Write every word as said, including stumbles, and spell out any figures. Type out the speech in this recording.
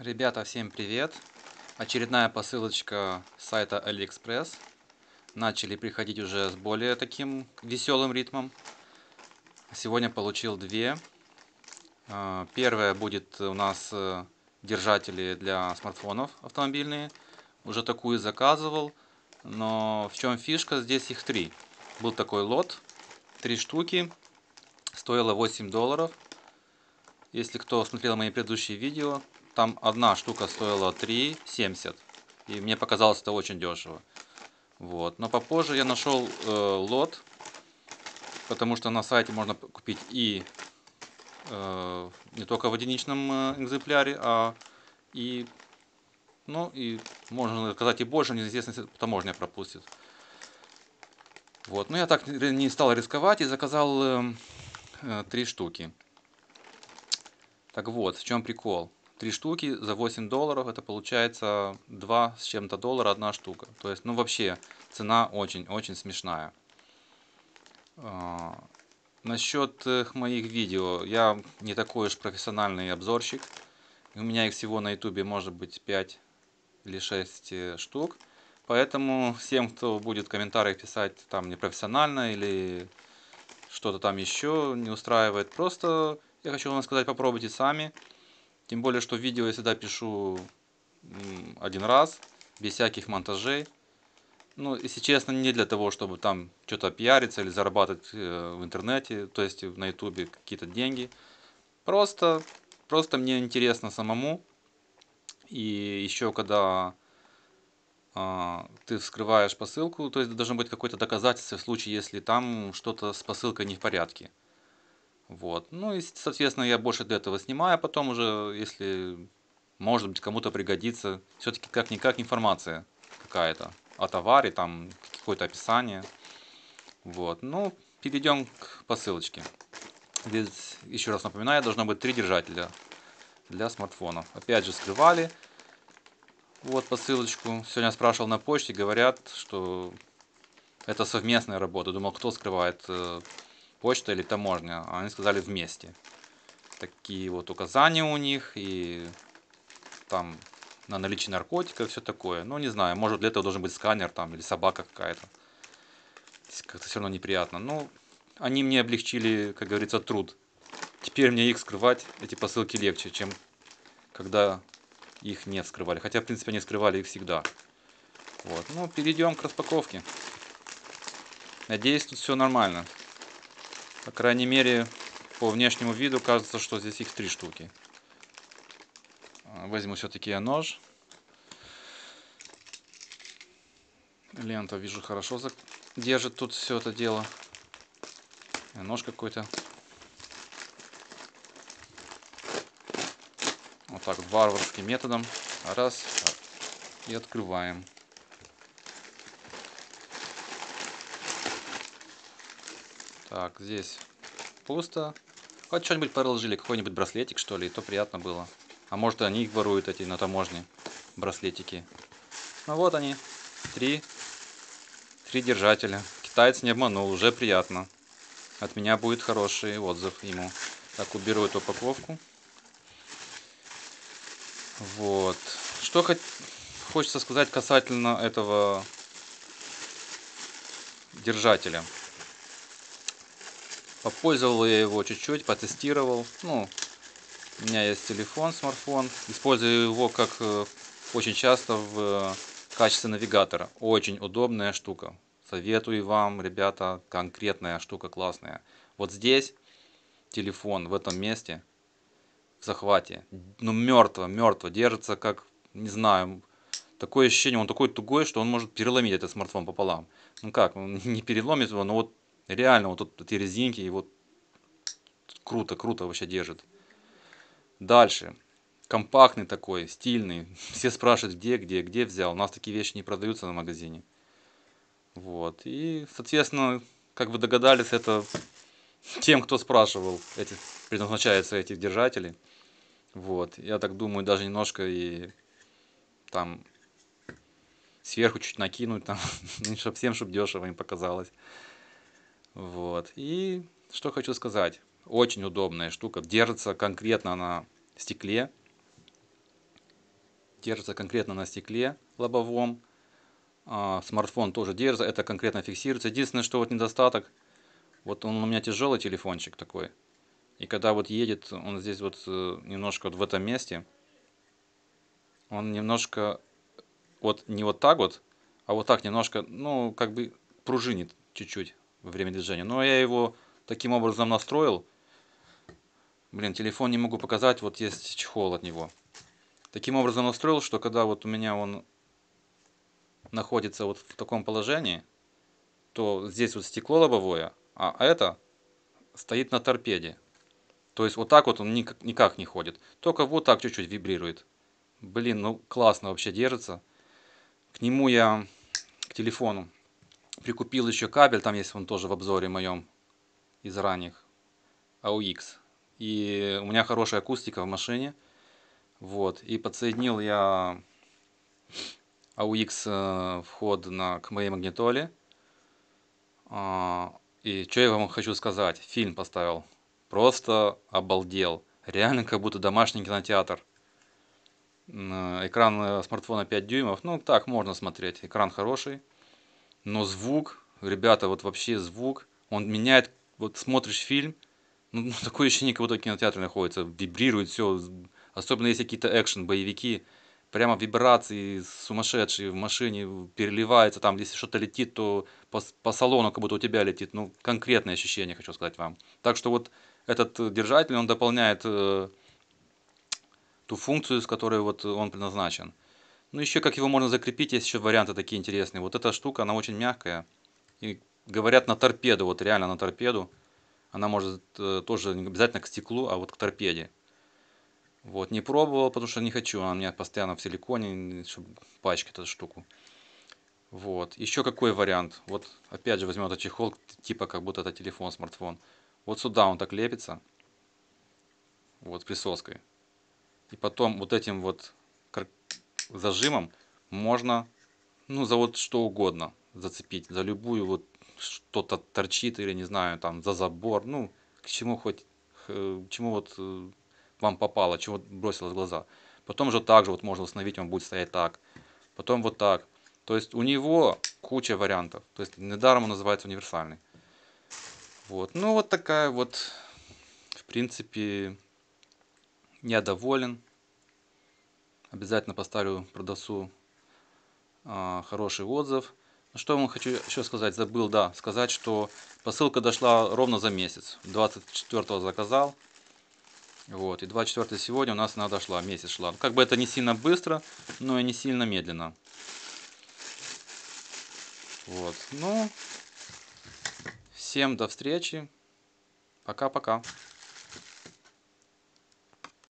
Ребята, всем привет! Очередная посылочка с сайта Алиэкспресс. Начали приходить уже с более таким веселым ритмом. Сегодня получил две. Первая будет у нас держатели для смартфонов автомобильные. Уже такую заказывал, но в чем фишка? Здесь их три. Был такой лот, три штуки, стоило восемь долларов. Если кто смотрел мои предыдущие видео, там одна штука стоила три семьдесят. И мне показалось это очень дешево. Вот. Но попозже я нашел э, лот, потому что на сайте можно купить и э, не только в единичном э, экземпляре, а и, ну, и можно заказать и больше, неизвестно, если таможня пропустит. Вот. Но я так не стал рисковать и заказал э, э, три штуки. Так вот, в чем прикол. Три штуки за восемь долларов, это получается два с чем-то доллара одна штука. То есть, ну вообще, цена очень-очень смешная. А, насчет моих видео, я не такой уж профессиональный обзорщик. У меня их всего на ютубе может быть пять или шесть штук. Поэтому всем, кто будет в комментариях писать там непрофессионально или что-то там еще не устраивает, просто я хочу вам сказать, попробуйте сами. Тем более, что видео я всегда пишу один раз, без всяких монтажей. Ну, если честно, не для того, чтобы там что-то пиариться или зарабатывать в интернете, то есть на ютубе какие-то деньги. Просто, просто мне интересно самому. И еще когда а, ты вскрываешь посылку, то есть должно быть какое-то доказательство в случае, если там что-то с посылкой не в порядке. Вот. Ну и, соответственно, я больше для этого снимаю, а потом уже, если, может быть, кому-то пригодится, все-таки как-никак информация какая-то о товаре, там какое-то описание. Вот. Ну, перейдем к посылочке. Здесь, еще раз напоминаю, должно быть три держателя для смартфонов. Опять же, скрывали. Вот посылочку. Сегодня спрашивал на почте, говорят, что это совместная работа. Думал, кто скрывает, почта или таможня. А они сказали вместе. Такие вот указания у них, и там на наличие наркотиков, все такое. Ну, не знаю, может для этого должен быть сканер там или собака какая-то. Как-то все равно неприятно. Ну, они мне облегчили, как говорится, труд. Теперь мне их скрывать, эти посылки, легче, чем когда их не вскрывали. Хотя, в принципе, они скрывали их всегда. Вот. Ну, перейдем к распаковке. Надеюсь, тут все нормально. По крайней мере, по внешнему виду кажется, что здесь их три штуки. Возьму все-таки я нож. Лента, вижу, хорошо держит тут все это дело. Нож какой-то. Вот так варварским методом. Раз. И открываем. Так, здесь пусто. Хоть что-нибудь положили, какой-нибудь браслетик, что ли, и то приятно было. А может, они их воруют, эти на таможне браслетики. Ну вот они, три, три держателя. Китаец не обманул, уже приятно. От меня будет хороший отзыв ему. Так, уберу эту упаковку. Вот. Что хоть хочется сказать касательно этого держателя. Попользовал я его чуть-чуть, потестировал. Ну, у меня есть телефон, смартфон. Использую его как очень часто в качестве навигатора. Очень удобная штука. Советую вам, ребята, конкретная штука классная. Вот здесь телефон в этом месте, в захвате, ну мертво, мертво, держится как, не знаю, такое ощущение, он такой тугой, что он может переломить этот смартфон пополам. Ну как, он не переломит его, но вот реально вот тут эти резинки, и вот круто, круто вообще держит. Дальше. Компактный такой, стильный. Все спрашивают, где, где, где взял. У нас такие вещи не продаются на магазине. Вот. И, соответственно, как вы догадались, это тем, кто спрашивал, эти, предназначаются эти держатели. Вот. Я так думаю, даже немножко и там сверху чуть накинуть, там, чтобы всем, чтобы дешево им показалось. Вот. И что хочу сказать. Очень удобная штука. Держится конкретно на стекле. держится конкретно на стекле лобовом. А, смартфон тоже держится, это конкретно фиксируется. Единственное, что вот недостаток, вот он у меня тяжелый телефончик такой. И когда вот едет, он здесь вот э, немножко вот в этом месте, он немножко вот не вот так вот, а вот так немножко, ну, как бы пружинит чуть-чуть во время движения. Но я его таким образом настроил. Блин, телефон не могу показать, вот есть чехол от него. Таким образом настроил, что когда вот у меня он находится вот в таком положении, то здесь вот стекло лобовое, а это стоит на торпеде. То есть вот так вот он никак, никак не ходит. Только вот так чуть-чуть вибрирует. Блин, ну классно вообще держится. К нему я, к телефону, прикупил еще кабель. Там есть он тоже в обзоре моем из ранних. эй ю икс. И у меня хорошая акустика в машине. Вот. И подсоединил я эй ю икс э, вход на, к моей магнитоле. А, и что я вам хочу сказать. Фильм поставил. Просто обалдел. Реально как будто домашний кинотеатр. Экран э, смартфона пять дюймов. Ну, так можно смотреть. Экран хороший. Но звук, ребята, вот вообще звук, он меняет, вот смотришь фильм, ну, ну, такое ощущение, как будто в кинотеатре находится, вибрирует все, особенно если какие-то экшен, боевики, прямо вибрации сумасшедшие в машине, переливается, там, если что-то летит, то по, по салону, как будто у тебя летит, ну, конкретное ощущение, хочу сказать вам. Так что вот этот э, держатель, он дополняет э, ту функцию, с которой вот он предназначен. Ну, еще как его можно закрепить, есть еще варианты такие интересные. Вот эта штука, она очень мягкая. И говорят на торпеду, вот реально на торпеду. Она может э, тоже не обязательно к стеклу, а вот к торпеде. Вот, не пробовал, потому что не хочу. Она у меня постоянно в силиконе, чтобы пачкать эту штуку. Вот. Еще какой вариант? Вот опять же возьмем этот чехол, типа как будто это телефон, смартфон. Вот сюда он так лепится. Вот присоской. И потом вот этим вот зажимом можно, ну, за вот что угодно зацепить. За любую вот что-то торчит или, не знаю, там, за забор. Ну, к чему хоть, к чему вот э, вам попало, чего бросилось в глаза. Потом же так же вот можно установить, он будет стоять так. Потом вот так. То есть у него куча вариантов. То есть недаром он называется универсальный. Вот. Ну, вот такая вот, в принципе, я доволен. Обязательно поставлю продавцу а, хороший отзыв. Что я вам хочу еще сказать, забыл, да, сказать, что посылка дошла ровно за месяц. двадцать четвёртого заказал, вот, и двадцать четвёртого сегодня у нас она дошла, месяц шла. Как бы это не сильно быстро, но и не сильно медленно. Вот, ну, всем до встречи, пока-пока.